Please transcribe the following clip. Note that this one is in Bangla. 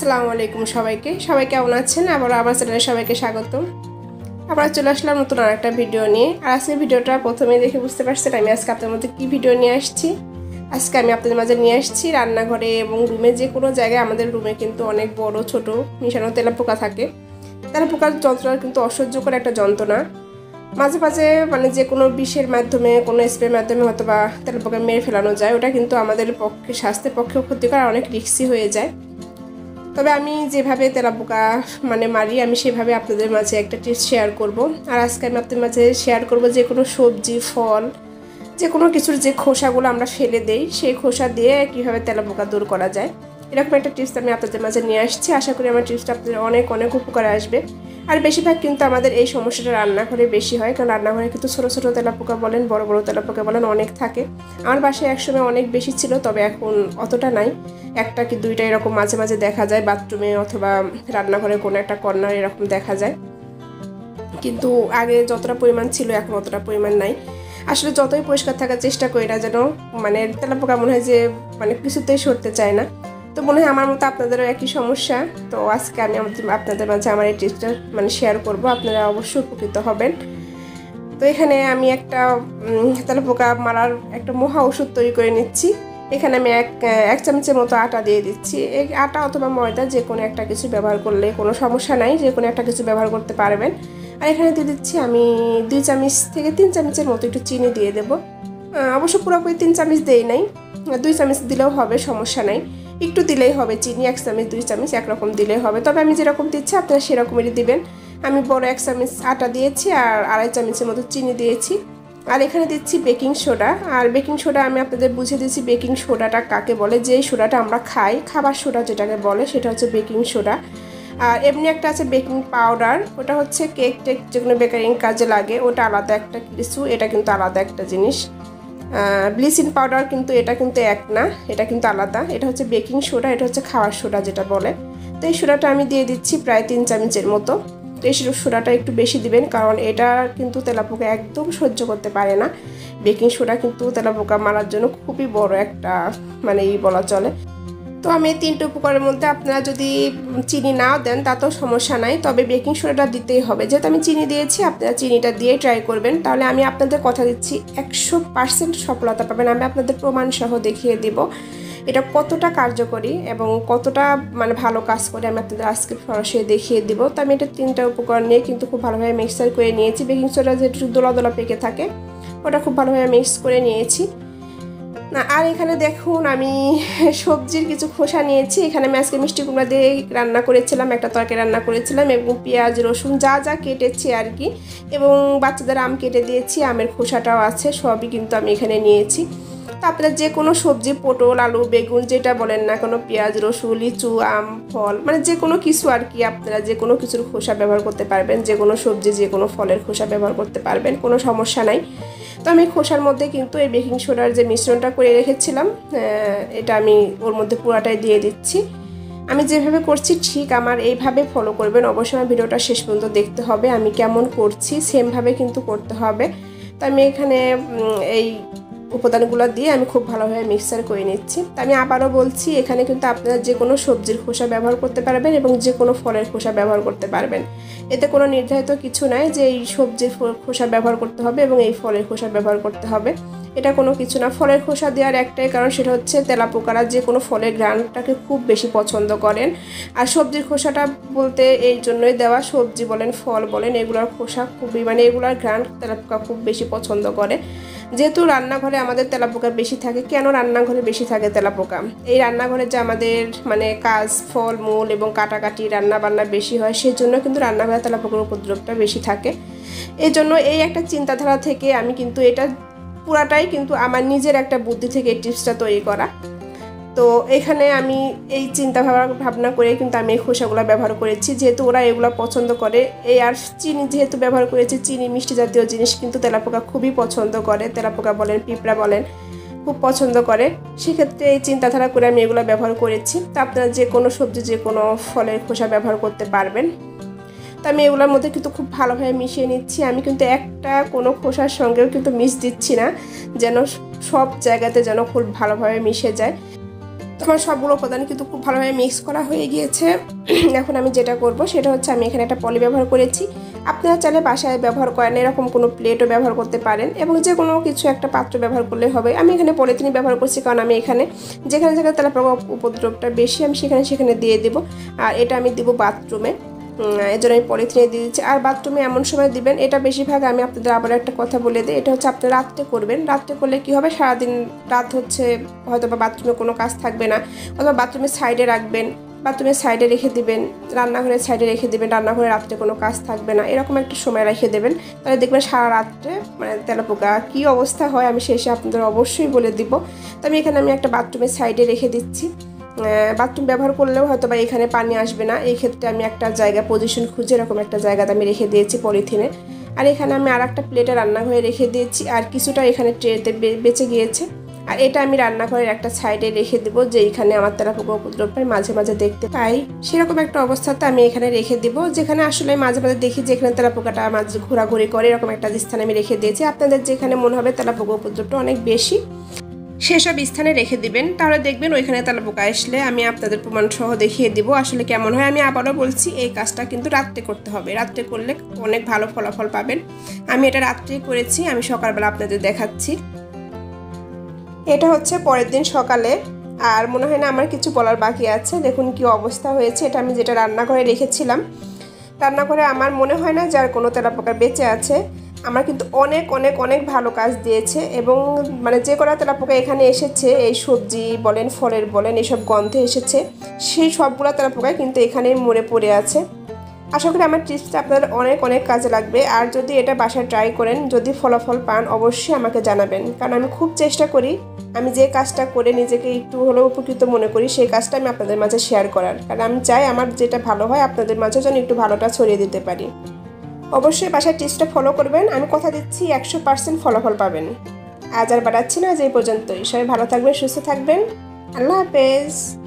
আসসালামু আলাইকুম সবাইকে কেমন আছেন? আবার আমার চ্যানেলে সবাইকে স্বাগতম। আবার চলে আসলাম নতুন আরেকটা ভিডিও নিয়ে। আর আজকে ভিডিওটা প্রথমেই দেখে বুঝতে পারছেন আমি আজকে আপনাদের মধ্যে কি ভিডিও নিয়ে আসছি। আজকে আমি আপনাদের মাঝে নিয়ে আসছি রান্নাঘরে এবং রুমে, যে কোনো জায়গায় আমাদের রুমে কিন্তু অনেক বড় ছোট মিশানো তেলাপোকা থাকে। তেলাপোকার যন্ত্রণা কিন্তু অসহ্যকর একটা যন্ত্রণা। মাঝে মাঝে মানে যে কোনো বিষের মাধ্যমে, কোনো স্প্রের মাধ্যমে হয়তো বা তেলাপোকা মেরে ফেলানো যায়, ওটা কিন্তু আমাদের পক্ষে, স্বাস্থ্যের পক্ষেও ক্ষতিকর, অনেক রিস্কি হয়ে যায়। তবে আমি যেভাবে তেলাপোকা মারি, আমি সেভাবে আপনাদের মাঝে একটা টিপস শেয়ার করব। আর আজকে আমি আপনাদের মাঝে শেয়ার করব যে কোনো সবজি, ফল, যে কোনো কিছুর যে খোসাগুলো আমরা ফেলে দেই, সেই খোসা দিয়ে কীভাবে তেলাপোকা দূর করা যায়, এরকম একটা টিপস আমি আপনাদের মাঝে নিয়ে আসছি। আশা করি আমার টিপসটা আপনাদের অনেক অনেক উপকারে আসবে। আর বেশিরভাগ কিন্তু আমাদের এই সমস্যাটা রান্নাঘরে বেশি হয়, কারণ রান্নাঘরে কিন্তু ছোটো ছোটো তেলাপোকা বলেন, বড় বড় তেলাপোকা বলেন, অনেক থাকে। আমার বাসায় একসময় অনেক বেশি ছিল, তবে এখন অতটা নাই, একটা কি দুইটা এরকম মাঝে মাঝে দেখা যায় বাথরুমে অথবা রান্নাঘরে কোনো একটা কর্নার এরকম দেখা যায়। কিন্তু আগে যতটা পরিমাণ ছিল এখন অতটা পরিমাণ নাই। আসলে যতই পরিষ্কার থাকার চেষ্টা করি না যেন তেলাপোকা মনে হয় যে কিছুতেই সরতে চায় না। তো মনে হয় আমার মতো আপনাদেরও একই সমস্যা। তো আজকে আমি আপনাদের মাঝে আমার এই টিপসটা শেয়ার করব, আপনারা অবশ্যই উপকৃত হবেন। তো এখানে আমি একটা তেলাপোকা মারার একটা মহা ওষুধ তৈরি করে নিচ্ছি। এখানে আমি এক চামচের মতো আটা দিয়ে দিচ্ছি। এই আটা অথবা ময়দা যে কোনো একটা কিছু ব্যবহার করলে কোনো সমস্যা নাই, যে কোনো একটা কিছু ব্যবহার করতে পারবেন। আর এখানে দিয়ে দিচ্ছি আমি 2 চামচ থেকে 3 চামচের মতো একটু চিনি দিয়ে দেবো। অবশ্য পুরোপুরি 3 চামচ দেই নাই, 2 চামচ দিলেও হবে, সমস্যা নাই, একটু দিলেই হবে। চিনি 1 চামচ 2 চামচ একরকম দিলেই হবে, তবে আমি যেরকম দিচ্ছি আপনারা সেরকমই দিবেন। আমি বড় 1 চামচ আটা দিয়েছি আর 2.5 চামচের মতো চিনি দিয়েছি। আর এখানে দিচ্ছি বেকিং সোডা। আর বেকিং সোডা আমি আপনাদের বুঝিয়ে দিচ্ছি বেকিং সোডাটা কাকে বলে। যেই সোডাটা আমরা খাই, খাবার সোডা যেটাকে বলে, সেটা হচ্ছে বেকিং সোডা। আর এমনি একটা আছে বেকিং পাউডার, ওটা হচ্ছে কেক টেক যে কোনো বেকারিং কাজে লাগে, ওটা আলাদা একটা কিছু, এটা কিন্তু আলাদা একটা জিনিস। ব্লিচিং পাউডার কিন্তু এটা কিন্তু এক না, এটা কিন্তু আলাদা। এটা হচ্ছে বেকিং সোডা, এটা হচ্ছে খাওয়ার সোডা যেটা বলে। তো এই সোডাটা আমি দিয়ে দিচ্ছি প্রায় 3 চামচের মতো। তো এই সোডাটা একটু বেশি দিবেন, কারণ এটা কিন্তু তেলাপোকা একদম সহ্য করতে পারে না। বেকিং সোডা কিন্তু তেলাপোকা মারার জন্য খুবই বড় একটা বলা চলে। তো আমি 3টে উপকরণের মধ্যে আপনারা যদি চিনি না দেন তাতেও সমস্যা নাই, তবে বেকিং সোডাটা দিতেই হবে। যেহেতু আমি চিনি দিয়েছি, আপনারা চিনিটা দিয়ে ট্রাই করবেন, তাহলে আমি আপনাদের কথা দিচ্ছি 100% সফলতা পাবেন। আমি আপনাদের প্রমাণ সহ দেখিয়ে দিব এটা কতটা কার্যকরী এবং কতটা ভালো কাজ করে, আমি আপনাদের আজকে সরাসরি দেখিয়ে দিব। তো আমি এটা 3টা উপকরণ নিয়ে কিন্তু খুব ভালোভাবে মিক্সার করে নিয়েছি। বেকিং সোডা যেটু দোলা দোলা পেকে থাকে, ওটা খুব ভালোভাবে মিক্স করে নিয়েছি না। আর এখানে দেখুন আমি সবজির কিছু খোসা নিয়েছি। এখানে আমি আজকে মিষ্টি কুমড়া দিয়ে রান্না করেছিলাম, একটা তরকারি রান্না করেছিলাম, এবং পেঁয়াজ রসুন যা যা কেটেছি আর কি, এবং বাচ্চাদের আম কেটে দিয়েছি, আমের খোসাটাও আছে, সবই কিন্তু আমি এখানে নিয়েছি। তো আপনারা যে কোনো সবজি, পটল, আলু, বেগুন যেটা বলেন না কোনো, পেঁয়াজ রসুন, লিচু, আম, ফল, যে কোনো কিছু আর কি, আপনারা যে কোনো কিছুর খোসা ব্যবহার করতে পারবেন, যে কোনো সবজি, যে কোনো ফলের খোসা ব্যবহার করতে পারবেন, কোনো সমস্যা নাই। তো আমি খোসার মধ্যে কিন্তু এই বেকিং সোডার যে মিশ্রণটা করে রেখেছিলাম, এটা আমি ওর মধ্যে পুরাটাই দিয়ে দিচ্ছি। আমি যেভাবে করছি ঠিক আমার এইভাবে ফলো করবেন। অবশ্যই আমার ভিডিওটা শেষ পর্যন্ত দেখতে হবে, আমি কেমন করছি সেমভাবে কিন্তু করতে হবে। তো আমি এখানে এই উপাদানগুলো দিয়ে আমি খুব ভালোভাবে মিক্সার করে নিচ্ছি। তো আমি আবারও বলছি, এখানে কিন্তু আপনারা যে কোনো সবজির খোসা ব্যবহার করতে পারবেন এবং যে কোনো ফলের খোসা ব্যবহার করতে পারবেন। এতে কোনো নির্ধারিত কিছু নাই যে এই সবজির খোসা ব্যবহার করতে হবে এবং এই ফলের খোসা ব্যবহার করতে হবে, এটা কোনো কিছু না। ফলের খোসা দেওয়ার একটাই কারণ, সেটা হচ্ছে তেলাপোকারা যে কোনো ফলের ঘ্রাণটাকে খুব বেশি পছন্দ করেন। আর সবজির খোসাটা বলতে এই জন্যই দেওয়া, সবজি বলেন, ফল বলেন, এগুলোর খোসা খুবই এগুলোর ঘ্রাণ তেলাপোকা খুব বেশি পছন্দ করে। যেহেতু রান্নাঘরে আমাদের তেলাপোকা বেশি থাকে, কেন রান্নাঘরে বেশি থাকে তেলাপোকা? এই রান্নাঘরে যে আমাদের কাজ, ফল মূল এবং কাটাকাটি রান্না বান্না বেশি হয়, সেই জন্য কিন্তু রান্নাঘরে তেলাপোকার উপদ্রবটা বেশি থাকে। এই জন্য এই একটা চিন্তাধারা থেকে আমি কিন্তু এটা পুরাটাই কিন্তু আমার নিজের একটা বুদ্ধি থেকে এই টিপসটা তৈরি করা। তো এখানে আমি এই চিন্তা ভাবনা করে কিন্তু আমি এই খোসাগুলো ব্যবহার করেছি, যেহেতু ওরা এগুলো পছন্দ করে। এই আর চিনি যেহেতু ব্যবহার করেছি, চিনি মিষ্টি জাতীয় জিনিস কিন্তু তেলাপোকা খুবই পছন্দ করে, তেলাপোকা বলেন, পিঁপড়া বলেন, খুব পছন্দ করে। সেক্ষেত্রে এই চিন্তাধারা করে আমি এগুলো ব্যবহার করেছি। তো আপনারা যে কোনো সবজি, যে কোনো ফলের খোসা ব্যবহার করতে পারবেন। তো আমি এগুলোর মধ্যে কিন্তু খুব ভালোভাবে মিশিয়ে নিচ্ছি। আমি কিন্তু একটা কোনো খোসার সঙ্গেও কিন্তু মিশ দিচ্ছি না, যেন সব জায়গাতে যেন খুব ভালোভাবে মিশে যায়। তো আমার সবগুলো উপাদান কিন্তু খুব ভালোভাবে মিক্স করা হয়ে গিয়েছে। এখন আমি যেটা করব সেটা হচ্ছে আমি এখানে একটা পলি ব্যবহার করেছি। আপনারা চাইলে বাসায় ব্যবহার করেন এরকম কোনো প্লেটও ব্যবহার করতে পারেন এবং যে কোনো কিছু একটা পাত্র ব্যবহার করলে হবে। আমি এখানে পলিথিন ব্যবহার করছি কারণ আমি এখানে যেখানে তেলাপোকা উপদ্রবটা বেশি আমি সেখানে দিয়ে দেবো। আর এটা আমি দেবো বাথরুমে, এর জন্য আমি পলিথিনে দিয়ে দিচ্ছি। আর বাথরুমে এমন সময় দিবেন, এটা বেশিরভাগ আমি আপনাদের আবার একটা কথা বলে দিই, এটা হচ্ছে আপনি রাত্রে করবেন। রাত্রে করলে কি হবে, সারাদিন রাত হচ্ছে হয়তো বা বাথরুমে কোনো কাজ থাকবে না, অথবা বাথরুমের সাইডে রাখবেন, বাথরুমের সাইডে রেখে দিবেন, রান্নাঘরের সাইডে রেখে দিবেন, রান্নাঘরে রাত্রে কোনো কাজ থাকবে না, এরকম একটা সময় রেখে দেবেন। তাহলে দেখবেন সারা রাত্রে মানে তেলাপোকা কী অবস্থা হয় আমি শেষে আপনাদের অবশ্যই বলে দিব। তো আমি এখানে একটা বাথরুমের সাইডে রেখে দিচ্ছি। বাথরুম ব্যবহার করলেও হয়তো বা এখানে পানি আসবে না, এই ক্ষেত্রে আমি একটা জায়গা পজিশন খুঁজে এরকম একটা জায়গাতে আমি রেখে দিয়েছি পলিথিনে। আর এখানে আমি আর একটা প্লেটে রান্নাঘরে রেখে দিয়েছি, আর কিছুটা এখানে ট্রেতে বেঁচে গিয়েছে। আর এটা আমি রান্নাঘরের একটা সাইডে রেখে দেবো, যে এখানে আমার তেলাপোকা উপদ্রবটা মাঝে মাঝে দেখতে পাই, সেরকম একটা অবস্থাতে আমি এখানে রেখে দিব, যেখানে আসলে মাঝে মাঝে দেখি যে এখানে তেলাপোকাটা মাঝে ঘোরাঘুরি করে, এরকম একটা স্থানে আমি রেখে দিয়েছি। আপনাদের যেখানে মনে হবে তেলাপোকা উপদ্রবটা অনেক বেশি সেসব স্থানে রেখে দিবেন, তাহলে দেখবেন ওইখানে তেলাপোকা আসলে আমি আপনাদের প্রমাণ সহ দেখিয়ে দিব আসলে কেমন হয়। আমি আবারও বলছি, এই কাজটা কিন্তু রাত্রে করতে হবে, রাত্রে করলে অনেক ভালো ফলাফল পাবেন। আমি এটা রাত্রে করেছি, আমি সকালবেলা আপনাদের দেখাচ্ছি। এটা হচ্ছে পরের দিন সকালে, আর মনে হয় না আমার কিছু বলার বাকি আছে। দেখুন কি অবস্থা হয়েছে, এটা আমি যেটা রান্নাঘরে রেখেছিলাম, রান্নাঘরে আমার মনে হয় না যার কোনো তেলাপোকা বেঁচে আছে। আমার কিন্তু অনেক অনেক অনেক ভালো কাজ দিয়েছে, এবং মানে যে কটা তেলাপোকা এখানে এসেছে, এই সবজি বলেন ফলের বলেন এসব গন্ধে এসেছে, সেই সবগুলো তেলাপোকা কিন্তু এখানেই মরে পড়ে আছে। আশা করি আমার টিপসটা আপনাদের অনেক অনেক কাজে লাগবে। আর যদি এটা বাসায় ট্রাই করেন, যদি ফলাফল পান অবশ্যই আমাকে জানাবেন, কারণ আমি খুব চেষ্টা করি আমি যে কাজটা করে নিজেকে একটু হলেও উপকৃত মনে করি সেই কাজটা আমি আপনাদের মাঝে শেয়ার করার, কারণ আমি চাই আমার যেটা ভালো হয় আপনাদের মাঝে যেন একটু ভালোটা ছড়িয়ে দিতে পারি। অবশ্যই বাসায় টিপসটা ফলো করবেন, আমি কথা দিচ্ছি 100% ফলাফল পাবেন। আজ আর বাড়াচ্ছি না, যে পর্যন্তই। সবাই ভালো থাকবেন, সুস্থ থাকবেন, আল্লাহ হাফেজ।